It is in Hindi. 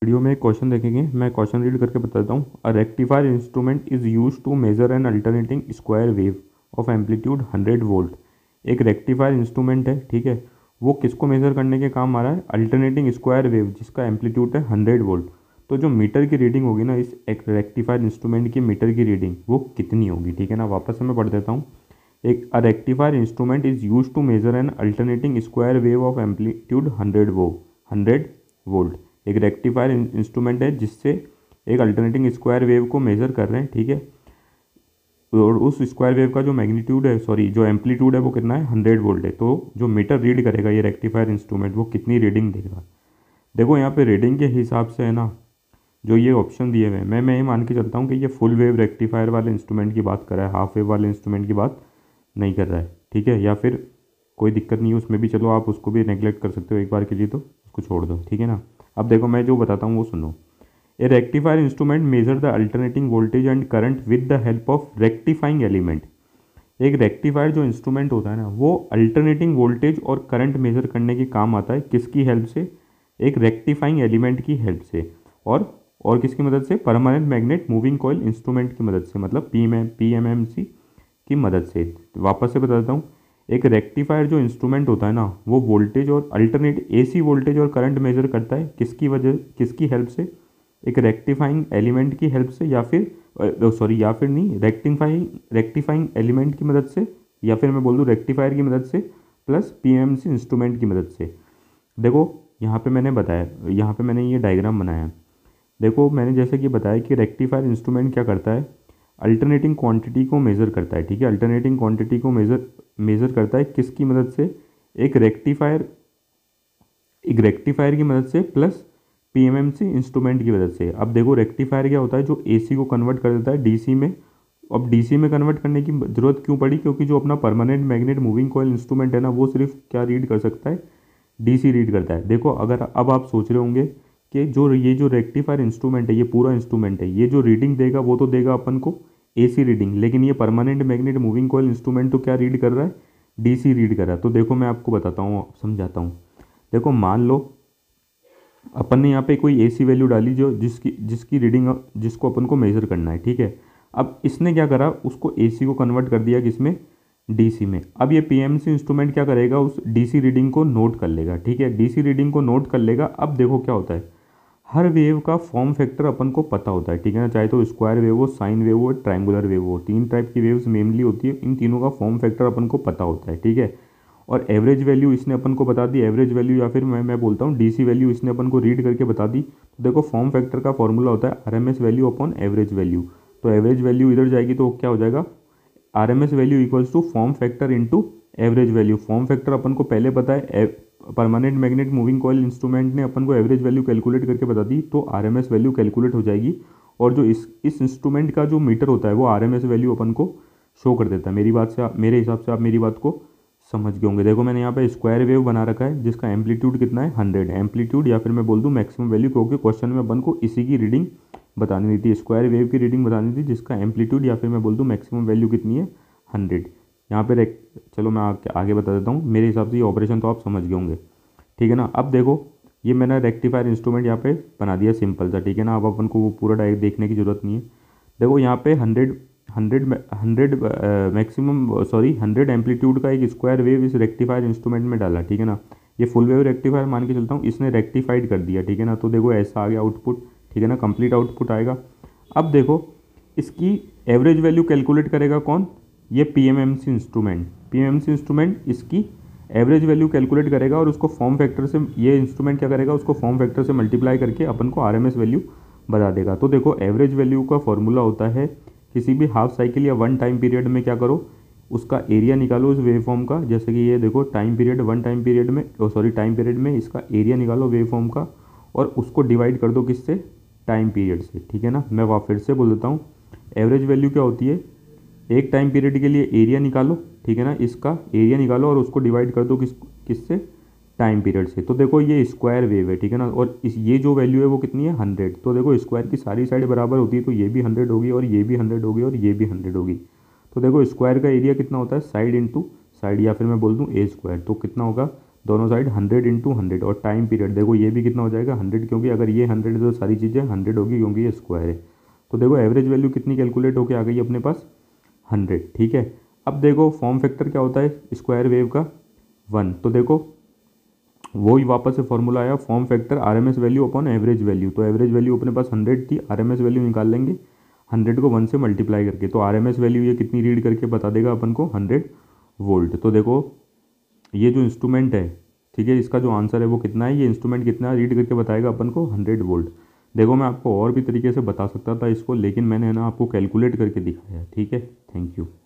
वीडियो में एक क्वेश्चन देखेंगे। मैं क्वेश्चन रीड करके बता देता हूँ। A rectifier instrument is use to measure an alternating square wave of amplitude 100 volt. एक रेक्टिफायर इंस्ट्रूमेंट है, ठीक है, वो किसको मेजर करने के काम आ रहा है? अल्टरनेटिंग स्क्वायर वेव जिसका एम्पलीट्यूड है 100 वोल्ट। तो जो मीटर की रीडिंग होगी ना, इस एक रेक्टिफायर इंस्ट्रूमेंट की मीटर की रीडिंग वो कितनी होगी? ठीक है ना, वापस से मैं पढ़ देता हूँ। एक a rectifier instrument is use to measure an alternating square wave of amplitude 100 volt. एक रेक्टिफायर इंस्ट्रूमेंट है जिससे एक अल्टरनेटिंग स्क्वायर वेव को मेजर कर रहे हैं, ठीक है, और उस स्क्वायर वेव का जो मैग्नीट्यूड है, सॉरी जो एम्पलीट्यूड है वो कितना है? 100 वोल्ट है। तो जो मीटर रीड करेगा ये रेक्टिफायर इंस्ट्रूमेंट, वो कितनी रीडिंग देगा? देखो यहाँ पे रीडिंग के हिसाब से है ना, जो ये ऑप्शन दिए हुए हैं, मैं ये मान के चलता हूँ कि ये फुल वेव रेक्टिफायर वाले इंस्ट्रूमेंट की बात कर रहा है, हाफ वेव वाले इंस्ट्रूमेंट की बात नहीं कर रहा है, ठीक है। या फिर कोई दिक्कत नहीं है उसमें भी, चलो आप उसको भी नेगलेक्ट कर सकते हो एक बार के लिए, तो उसको छोड़ दो, ठीक है ना। अब देखो मैं जो बताता हूँ वो सुनो। A rectifier instrument measure the alternating voltage and current with the help of rectifying element. एक रेक्टिफायर जो इंस्ट्रूमेंट होता है ना, वो अल्टरनेटिंग वोल्टेज और करंट मेजर करने के काम आता है। किसकी हेल्प से? एक रेक्टिफाइंग एलिमेंट की हेल्प से। और किसकी मदद से? Permanent magnet moving coil instrument की मदद से, मतलब पीएमएमसी की मदद से। वापस से बता देता हूँ। एक रेक्टिफायर जो इंस्ट्रूमेंट होता है ना, वो वोल्टेज और अल्टरनेट एसी वोल्टेज और करंट मेजर करता है। किसकी हेल्प से? एक रेक्टिफाइंग एलिमेंट की हेल्प से, या फिर या फिर नहीं, रेक्टिफाइंग एलिमेंट की मदद से, या फिर मैं बोल दूँ रेक्टिफायर की मदद से, प्लस पीएमसी इंस्ट्रूमेंट की मदद से। देखो यहाँ पे मैंने बताया, यहाँ पे मैंने ये डायग्राम बनाया है। देखो मैंने जैसे कि बताया कि रेक्टिफायर इंस्ट्रूमेंट क्या करता है? अल्टरनेटिंग क्वांटिटी को मेज़र करता है, ठीक है। अल्टरनेटिंग क्वांटिटी को मेज़र करता है किसकी मदद से? एक रेक्टिफायर की मदद से, प्लस पीएमएमसी इंस्ट्रूमेंट की मदद से। अब देखो रेक्टिफायर क्या होता है? जो एसी को कन्वर्ट कर देता है डीसी में। अब डीसी में कन्वर्ट करने की ज़रूरत क्यों पड़ी? क्योंकि जो अपना permanent magnet moving coil instrument है ना, वो सिर्फ क्या रीड कर सकता है? डीसी रीड करता है। देखो अगर अब आप सोच रहे होंगे कि ये जो रेक्टिफायर इंस्ट्रूमेंट है, ये पूरा इंस्ट्रूमेंट है, ये जो रीडिंग देगा वो तो देगा अपन को एसी रीडिंग, लेकिन ये permanent magnet moving coil instrument तो क्या रीड कर रहा है? डीसी रीड कर रहा है। तो देखो मैं आपको बताता हूँ, समझाता हूँ। देखो मान लो अपन ने यहाँ पे कोई एसी वैल्यू डाली जो जिसकी जिसकी रीडिंग जिसको अपन को मेजर करना है, ठीक है। अब इसने क्या करा? उसको एसी को कन्वर्ट कर दिया किसमें? डीसी में। अब ये पीएमसी इंस्ट्रूमेंट क्या करेगा? उस डीसी रीडिंग को नोट कर लेगा, ठीक है। डीसी रीडिंग को नोट कर लेगा। अब देखो क्या होता है, हर वेव का फॉर्म फैक्टर अपन को पता होता है, ठीक है ना। चाहे तो स्क्वायर वेव हो, साइन वेव हो, ट्रायंगुलर वेव हो, तीन टाइप की वेव्स मेनली होती है। इन तीनों का फॉर्म फैक्टर अपन को पता होता है, ठीक है। और एवरेज वैल्यू इसने अपन को बता दी, एवरेज वैल्यू, या फिर मैं बोलता हूँ डीसी वैल्यू इसने अपन को रीड करके बता दी। तो देखो फॉर्म फैक्टर का फॉर्मूला होता है RMS value upon average value. तो एवरेज वैल्यू इधर जाएगी तो क्या हो जाएगा? RMS value equals to form factor into average value. Form factor अपन को पहले पता है, permanent magnet moving coil instrument ने अपन को एवरेज वैल्यू कैलकुलेट करके बता दी, तो आरएमएस वैल्यू कैलकुलेट हो जाएगी। और जो इस इंस्ट्रूमेंट का जो मीटर होता है वो आरएमएस वैल्यू अपन को शो कर देता है। मेरे हिसाब से आप मेरी बात को समझ गए होंगे। देखो मैंने यहाँ पे स्क्वायर वेव बना रखा है जिसका एम्पलीट्यूड कितना है? 100 एम्पलीट्यूड, या फिर मैं बोल दूँ मैक्सिमम वैल्यू, क्योंकि क्वेश्चन में अपन को इसी की रीडिंग बतानी थी, स्क्वायर वेव की रीडिंग बतानी थी जिसका एम्पलीट्यूड, या फिर मैं बोल दूँ मैक्सिमम वैल्यू कितनी है? 100। यहाँ पे चलो मैं आगे बता देता हूँ। मेरे हिसाब से ये ऑपरेशन तो आप समझ गए होंगे, ठीक है ना। अब देखो ये मैंने रेक्टिफायर इंस्ट्रूमेंट यहाँ पे बना दिया सिंपल सा, ठीक है ना। अब अपन को वो पूरा डायरेक्ट देखने की ज़रूरत नहीं है। देखो यहाँ पे 100 एम्पलीट्यूड का एक स्क्वायर वेव इस रेक्टिफायर इंस्ट्रूमेंट में डाला, ठीक है ना। ये फुल वेव रेक्टिफायर मान के चलता हूँ, इसने रेक्टिफाइड कर दिया, ठीक है ना। तो देखो ऐसा आ गया आउटपुट, ठीक है ना, कंप्लीट आउटपुट आएगा। अब देखो इसकी एवरेज वैल्यू कैलकुलेट करेगा कौन? ये पीएमएमसी इंस्ट्रूमेंट इसकी एवरेज वैल्यू कैलकुलेट करेगा, और उसको फॉर्म फैक्टर से, ये इंस्ट्रूमेंट क्या करेगा? उसको फॉर्म फैक्टर से मल्टीप्लाई करके अपन को आरएमएस वैल्यू बता देगा। तो देखो एवरेज वैल्यू का फॉर्मूला होता है, किसी भी हाफ साइकिल या वन टाइम पीरियड में क्या करो? उसका एरिया निकालो उस वेव फॉर्म का। जैसे कि ये देखो टाइम पीरियड टाइम पीरियड में इसका एरिया निकालो वेव फॉर्म का, और उसको डिवाइड कर दो किससे? टाइम पीरियड से, ठीक है ना। मैं फिर से बोल देता हूँ, एवरेज वैल्यू क्या होती है? एक टाइम पीरियड के लिए एरिया निकालो, ठीक है ना, इसका एरिया निकालो और उसको डिवाइड कर दो किससे? टाइम पीरियड से। तो देखो ये स्क्वायर वेव है, ठीक है ना। और ये जो वैल्यू है वो कितनी है? 100। तो देखो स्क्वायर की सारी साइड बराबर होती है, तो ये भी 100 होगी, और ये भी 100 होगी, और ये भी 100 होगी। तो देखो स्क्वायर का एरिया कितना होता है? साइड इंटू साइड, या फिर मैं बोल दूँ ए स्क्वायर। तो कितना होगा? दोनों साइड 100 × 100 और टाइम पीरियड देखो ये भी कितना हो जाएगा 100, क्योंकि अगर ये 100 है तो सारी चीज़ें 100 होगी क्योंकि ये स्क्वायर है। तो देखो एवरेज वैल्यू कितनी कैलकुलेट होके आ गई अपने पास 100, ठीक है। अब देखो फॉर्म फैक्टर क्या होता है स्क्वायर वेव का 1, तो देखो वही वापस से फॉर्मूला आया form factor RMS value upon average value. तो एवरेज वैल्यू अपने पास 100 थी, आरएमएस वैल्यू निकाल लेंगे 100 को 1 से मल्टीप्लाई करके, तो आरएमएस वैल्यू ये कितनी रीड करके बता देगा अपन को 100 वोल्ट। तो देखो ये जो इंस्ट्रूमेंट है, ठीक है, इसका जो आंसर है वो कितना है, ये इंस्ट्रूमेंट कितना रीड करके बताएगा अपन को 100 वोल्ट। देखो मैं आपको और भी तरीके से बता सकता था इसको, लेकिन मैंने है ना आपको कैलकुलेट करके दिखाया है, ठीक है। Thank you.